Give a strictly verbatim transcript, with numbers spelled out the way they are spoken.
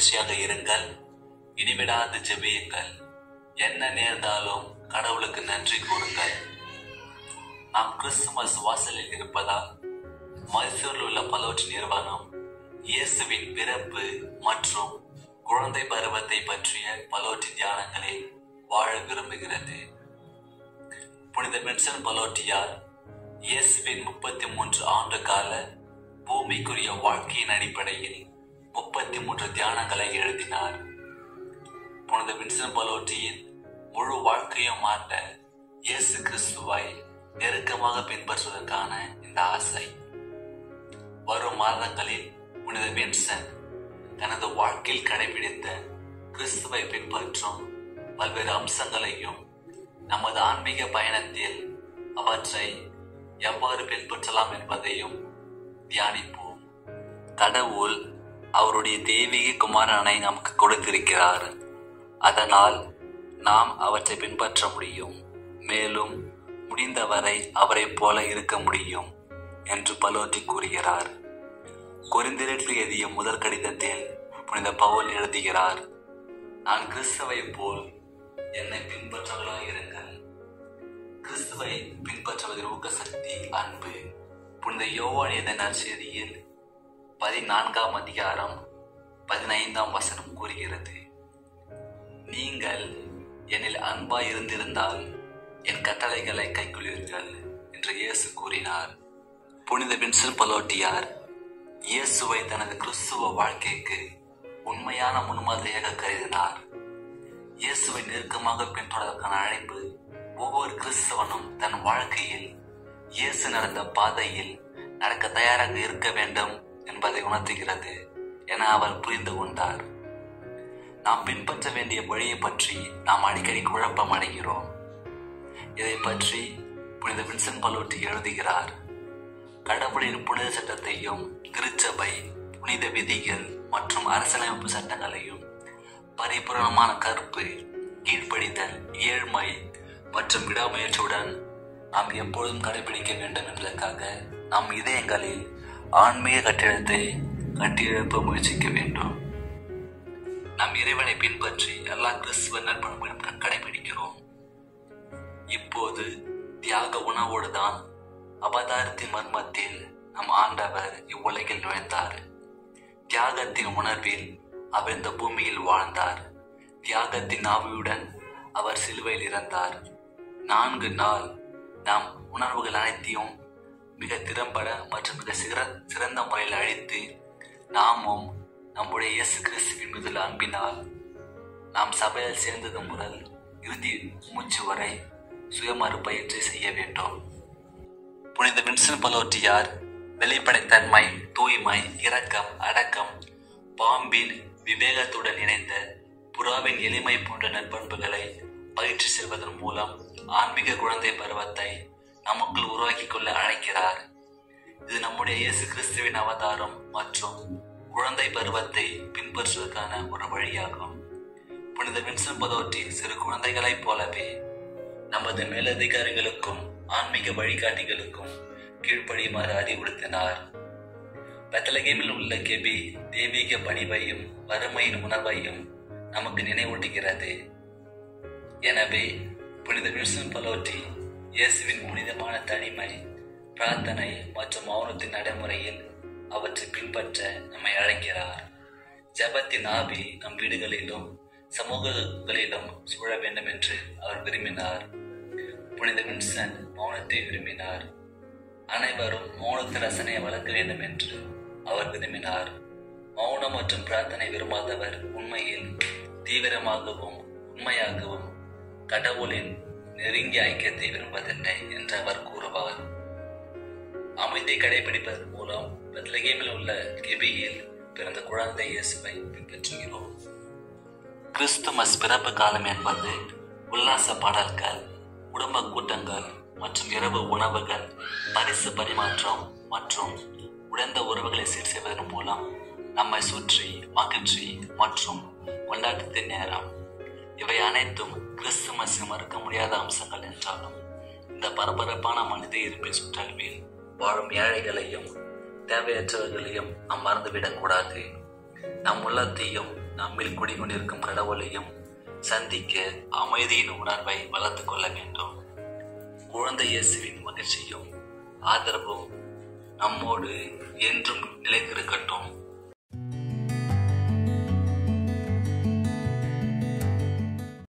மகிழ்ச்சியாக இருங்கள், இனிவிடாது ஜெபியுங்கள், என்ன நேர்ந்தாலும் கடவுளுக்கு நன்றி கூறுங்கள். நாம் கிறிஸ்துமஸ் வாசலில் இருப்பதால் மைசூரில் உள்ள பலோட் நிறுவனம் இயேசுவின் பிறப்பு மற்றும் குழந்தை பருவத்தை பற்றிய பலோட்டி தியானங்களை வாழ விரும்புகிறது. புனித வின்சென்ட் பலோட்டியார் இயேசுவின் முப்பத்தி மூன்று ஆண்டு கால பூமிக்குரிய வாழ்க்கையின் அடிப்படையில் முப்பத்தி மூன்று தியானங்களை எழுதினார். புனித வின்சென்ட் பலோட்டியின் முழு வாழ்க்கையும் ஆண்ட இயேசு கிறிஸ்துவை நெருக்கமாக பின்பற்றுவதற்கான இந்த ஆசை. வரும் மாதங்களில் புனித வின்சென்ட் தனது வாழ்க்கையில் கடைபிடித்த கிறிஸ்துவை பின்பற்றும் பல்வேறு அம்சங்களையும் நமது ஆன்மீக பயணத்தில் அவற்றை எவ்வாறு பின்பற்றலாம் என்பதையும் தியானிப்போம். கடவுள் அவருடைய தெய்வீக குமாரனை நமக்கு கொடுத்திருக்கிறார். அதனால் நாம் அவற்றை பின்பற்ற முடியும், மேலும் முடிந்தவரை அவரை போல இருக்க முடியும் என்று பலோட்டி கூறுகிறார். கொரிந்தியருக்கு எழுதிய முதல் கடிதத்தில் புனித பவுல் எழுதுகிறார், நான் கிறிஸ்துவை போல் என்னை பின்பற்றவர்களாக இருங்கள். கிறிஸ்துவை பின்பற்றுவதில் ஊக்க சக்தி அன்பு. புனித யோவான் எழுதிய நற்செய்தியில் பதினான்காம் அதிகாரம் பதினைந்தாம் வசனம் கூறுகிறது, நீங்கள் என்னில் அன்பாய் இருந்திருந்தால் என் கட்டளைகளை கைக்கொள்வீர்கள் என்று இயேசு கூறினார். புனித வின்சென்ட் பலோட்டியார் இயேசுவை தனது கிறிஸ்துவ வாழ்க்கைக்கு உண்மையான முன்மாதிரியாக கருதினார். இயேசுவை நெருக்கமாக பின்தொடர்வதற்கான அழைப்பு ஒவ்வொரு கிறிஸ்தவனும் தன் வாழ்க்கையில் இயேசு நடந்த பாதையில் நடக்க தயாராக இருக்க வேண்டும் என்பதை உணர்த்துகிறது என அவர் புரிந்து கொண்டார். நாம் பின்பற்ற வேண்டிய வழியை பற்றி நாம் அடிக்கடி குழப்பம் அடைகிறோம். இதை பற்றி புனித வின்சென்ட் பலோட்டி எழுதுகிறார், கடவுளின் புனித சட்டத்தையும் திருச்சபை புனித விதிகள் மற்றும் அரசியலமைப்பு சட்டங்களையும் பரிபூரணமான கற்பு, கீழ்ப்படிதல், ஏழ்மை மற்றும் விடாமுயற்சியுடன் நாம் எப்பொழுதும் கடைபிடிக்க வேண்டும் என்பதற்காக நம் இதயங்களில் ஆன்மீக கட்டிடத்தை கட்டியெழுப்ப முயற்சிக்க வேண்டும். நம் இறைவனை பின்பற்றி எல்லா கிறிஸ்துவ நற்பண்புகளையும் கடைபிடிக்கிறோம். இப்போது தியாக உணவோடுதான் அவதாரத்தின் மர்மத்தில் நம் ஆண்டவர் இவ்வுலகில் நுழைந்தார். தியாகத்தின் உணர்வில் அவர் இந்த பூமியில் வாழ்ந்தார். தியாகத்தின் ஆவியுடன் அவர் சிலுவையில் இறந்தார். நான்கு நாள் நாம் உணர்வுகள் அனைத்தையும் மிக திறம்பட மற்றும் மிக சிற சிறந்த முறையில் அழித்து நாமும் நம்முடைய இயேசு கிறிஸ்துவின் மீது அன்பினால் நாம் சபையில் சேர்ந்தது முதல் இறுதி மூச்சு வரை சுயமறுபயிற்சி செய்ய வேண்டும். புனித வின்சென்ட் பலோட்டியார் வெளிப்படைத்தன்மை, தூய்மை, இரக்கம், அடக்கம், பாம்பின் விவேகத்துடன் இணைந்த புறாவின் எளிமை போன்ற நற்பண்புகளை பயிற்சி செய்வதன் மூலம் ஆன்மீக குழந்தை பருவத்தை நமக்குள் உருவாக்கி கொள்ள அழைக்கிறார். இது நம்முடைய இயேசு கிறிஸ்துவின் அவதாரம் மற்றும் குழந்தை பருவத்தை பின்பற்றுவதற்கான ஒரு வழியாகும். புனித வின்சென்ட் பலோட்டி சிறு குழந்தைகளைப் போலவே நமது மேலதிகாரிகளுக்கும் ஆன்மீக வழிகாட்டிகளுக்கும் கீழ்ப்படியுமாறு அறிவுறுத்தினார். பெத்லகேமில் உள்ள கெபி தெய்வீக பணிவையும் வறுமையின் உணர்வையும் நமக்கு நினைவூட்டுகிறது. எனவே புனித வின்சென்ட் பலோட்டி இயேசுவின் புனிதமான தனிமை, பிரார்த்தனை மற்றும் மௌனத்தின் நடைமுறையில் அவற்றை பின்பற்ற நம்மை அழைக்கிறார். ஜெபத்தின் ஆவி நம் வீடுகளிலும் சமூகங்களிலும் சூழ வேண்டும் என்று அவர் விரும்பினார். புனித வின்சென்ட் மௌனத்தை விரும்பினார். அனைவரும் மௌனத்து ரசனையை வளர்க்க வேண்டும் என்று அவர் விரும்பினார். மௌனம் மற்றும் பிரார்த்தனை விரும்பாதவர் உண்மையில் தீவிரமாகவும் உண்மையாகவும் கடவுளின் நெருங்கிய ஐக்கியத்தை விரும்புவதில்லை என்று அவர் கூறுவார். அமைதியை கடைபிடிப்பதன் மூலம் பெத்லகேமில் உள்ள கெபியில் பிறந்த குழந்தை இயேசுவை பின்பற்றுகிறோம். கிறிஸ்துமஸ் பிறப்பு காலம் என்பது உல்லாச பாடல்கள், குடும்ப கூட்டங்கள் மற்றும் இரவு உணவுகள், பரிசு பரிமாற்றம் மற்றும் உடைந்த உறவுகளை சீர் செய்வதன் மூலம் நம்மை சுற்றி மகிழ்ச்சி மற்றும் கொண்டாட்டத்தின் நேரம். இவை அனைத்தும் கிறிஸ்துமஸ் மறுக்க முடியாத அம்சங்கள் என்றாலும் இந்த பரபரப்பான மனித இருப்பின் சுற்றளவில் வாழும் ஏழைகளையும் தேவையற்றவர்களையும் நாம் மறந்துவிடக் கூடாது. நம் உள்ளத்தையும் நம்மில் குடிகொண்டிருக்கும் கடவுளையும் சந்திக்க அமைதியின் உணர்வை வளர்த்து கொள்ள வேண்டும். குழந்தை இயேசுவின் மகிழ்ச்சியும் ஆதரவும் நம்மோடு என்றும் நிலைத்திருக்கட்டும்.